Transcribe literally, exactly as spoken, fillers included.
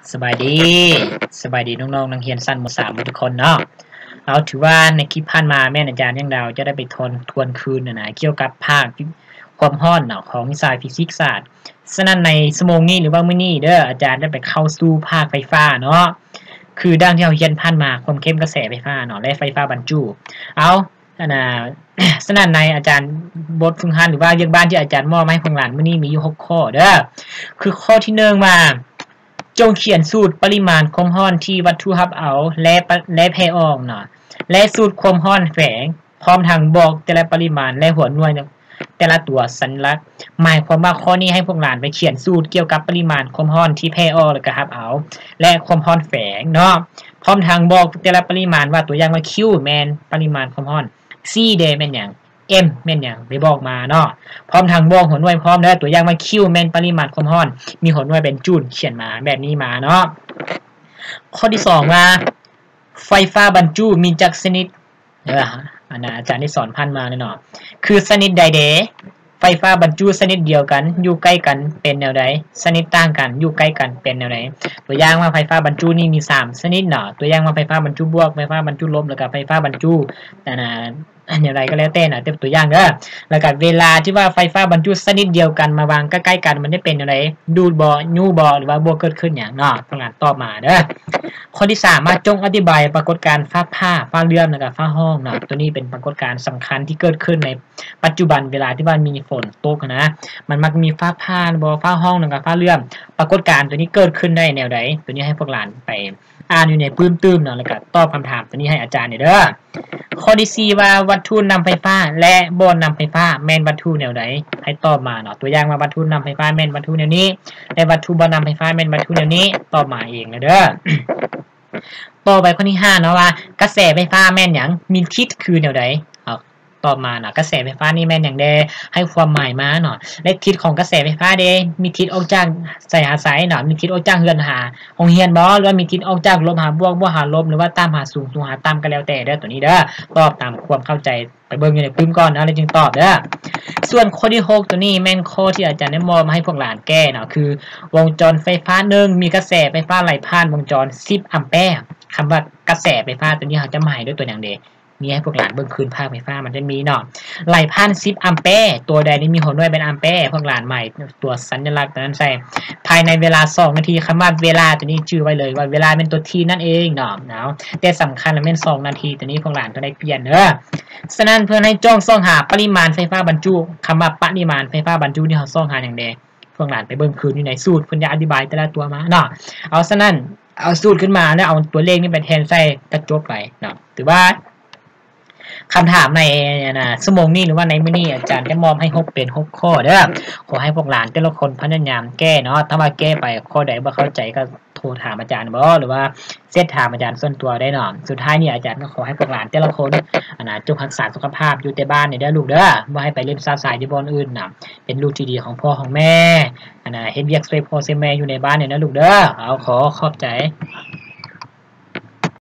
สบายดีสบายดีน้องๆนักเรียนสั้นม.สามทุกคนเนาะเอาถือว่าในคลิปผ่านมาแม่อาจารย์ยังดาวจะได้ไปทวนทวนคืนนะนะเกี่ยวกับภาคความร้อนเนาะของวิชาฟิสิกส์ศาสตร์ฉะนั้นในสมงนี้หรือว่ามื้อนี้เด้ออาจารย์ได้ไปเข้าสู่ภาคไฟฟ้าเนาะคือดังที่เราเรียนผ่านมาความเข้มกระแสไฟฟ้าเนาะและไฟฟ้าบรรจุเอาอันน่ะ ฉะนั้นในอาจารย์บทฝึกหัดหรือว่าเรื่องบ้านที่อาจารย์มอบให้พวกหลานมื้อนี้มีอยู่หกข้อเด้อคือข้อที่หนึ่งว่าจงเขียนสูตรปริมาณความร้อนที่วัตถุรับเอาและและแผ่ออกเนาะและสูตรความร้อนแฝงพร้อมทั้งบอกแต่ละปริมาณและหัวหน่วยแต่ละตัวสัญลักษณ์หมายความว่าข้อนี้ให้พวกหลานไปเขียนสูตรเกี่ยวกับปริมาณความร้อนที่แผ่ออกแล้วก็รับเอาและความร้อนแฝงเนาะพร้อมทั้งบอกแต่ละปริมาณว่าตัวอย่างว่า Q แม่นปริมาณความร้อน C เดแม่นหยัง M แม่นหยังไปบอกมาเนาะพร้อมทั้งบอกหัวหน่วยพร้อมแล้วตัวอย่างว่า Q แม่นปริมาณความร้อนมีหัวหน่วยเป็นจูลเขียนมาแบบนี้มาเนาะข้อที่สองว่าไฟฟ้าบรรจุมีจักชนิดเอออันนั้นอาจารย์ได้สอนพันมาเนาะคือชนิดใดเด้ไฟฟ้าบรรจุชนิดเดียวกันอยู่ใกล้กันเป็นแนวใดชนิดต่างกันอยู่ใกล้กันเป็นแนวใดตัวอย่างว่าไฟฟ้าบรรจุนี่มีสามชนิดเนาะตัวอย่างว่าไฟฟ้าบรรจุบวกไฟฟ้าบรรจุลบแล้วก็ไฟฟ้าบรรจุแต่นะอย่างไรก็แล้วแต่นะเต็มตัวอย่างเด้อแล้วก็เวลาที่ว่าไฟฟ้าบรรจุชนิดเดียวกันมาวางใกล้ๆกันมันได้เป็นอะไรดูดบ่ยูบ่หรือว่าบ่เกิดขึ้นอย่างเนาะต้องอ่านตอบมาเด้อข้อที่สามมาจงอธิบายปรากฏการณ์ฟ้าผ่าฟ้าเลื่อมแล้วก็ฟ้าห้องเนาะตัวนี้เป็นปรากฏการณ์สำคัญที่เกิดขึ้นในปัจจุบันเวลาที่ว่ามีฝนตกนะมันมักมีฟ้าผ่าบ่ฟ้าห้องแล้วก็ฟ้าเลื่อมปรากฏการณ์ตัวนี้เกิดขึ้นได้แนวใดตัวนี้ให้พวกหลานไปอ่านอยู่ในปื้มตื้มเนาะแล้วก็ตอบคำถามตัวนี้ให้อาจารย์เด้อข้อที่สี่ว่าวัตถุนำไฟฟ้าและบ่นำไฟฟ้าแม่นวัตถุแนวใดให้ตอบมาเนาะตัวอย่างว่าวัตถุนำไฟฟ้าแม่นวัตถุแนวนี้และวัตถุบ่นำไฟฟ้าแม่นวัตถุแนวนี้ตอบมาเองเด้อ ต่อไปข้อที่ห้าเนาะว่ากระแสไฟฟ้าแม่นหยังมีทิศคือแนวใดเอาตอบมาเนาะกระแสไฟฟ้านี่แม่นหยังแดให้ความหมายมาเนาะและทิศของกระแสไฟฟ้าเด้มีทิศออกจากสายหาสายเนาะมีทิศออกจากเฮือนหาโรงเรียนบ่หรือว่ามีทิศออกจากลบหาบวกบวกหาลบหรือว่าตามหาสูงสูงหาต่ำก็แล้วแต่เด้อตัวนี้เด้อตอบตามความเข้าใจไปเบิ่งอยู่ในปื้มก่อนนะแล้วจึงตอบเด้อส่วนข้อที่หกตัวนี้แม่นข้อที่อาจารย์ได้มอบมาให้พวกหลานแก้เนาะคือวงจรไฟฟ้าหนึ่งมีกระแสไฟฟ้าไหลผ่านวงจรสิบแอมแปร์คำว่ากระแสไฟฟ้าตัวนี้เขาจะหมายด้วยตัวอย่างเดมีให้พวกหลานเบิ่งคืนภาคไฟฟ้ามันจะมีเนาะไหลผ่านสิบแอมแปร์ตัวใดนี่มีหัวหน่วยเป็นแอมแปร์พวกหลานใหม่ตัวสัญลักษณ์ตัวนั้นใส่ภายในเวลาสองนาทีคำว่าเวลาตัวนี้ชื่อไว้เลยว่าเวลาเป็นตัวทีนั่นเองเนาะเนาะแต่สำคัญมันเป็นสองนาทีตัวนี้พวกหลานต้องได้เปลี่ยนเด้อฉะนั้นเพื่อให้จ้องซ่องหาปริมาณไฟฟ้าบรรจุคำว่าปริมาณไฟฟ้าบรรจุที่เขาซ่องหาอย่างใดพวกหลานไปเบิ่งคืนอยู่ในสูตรเพิ่นจะอธิบายแต่ละตัวมาเนาะเอาฉะนั้นเอาสูตรขึ้นมาแล้วเอาตัวเลขนี้ไปแทนใส่กระจกไปเนาะถือว่าคำถามในนะสมองนี้หรือว่าในมื้อนี้อาจารย์จะมอบให้หกเป็นหกข้อเด้อขอให้พวกหลานแต่ละคนพยายามแก้เนาะถ้าว่าแก้ไปข้อใดบ่เข้าใจก็โทรถามอาจารย์บ่หรือว่าเซตถามอาจารย์ส่วนตัวได้เนาะสุดท้ายนี่อาจารย์ก็ขอให้พวกหลานแต่ละคนอันน่ะจงรักษาสุขภาพอยู่แต่บ้านนี่เด้อลูกเด้อบ่ให้ไปเล่นซ่าสายอยู่บ่อนอื่นน่ะเป็นลูกที่ดีของพ่อของแม่อันน่ะเฮ็ดเวียกช่วยพ่อช่วยแม่อยู่ในบ้านนี่นะลูกเด้อเอาขอขอบใจ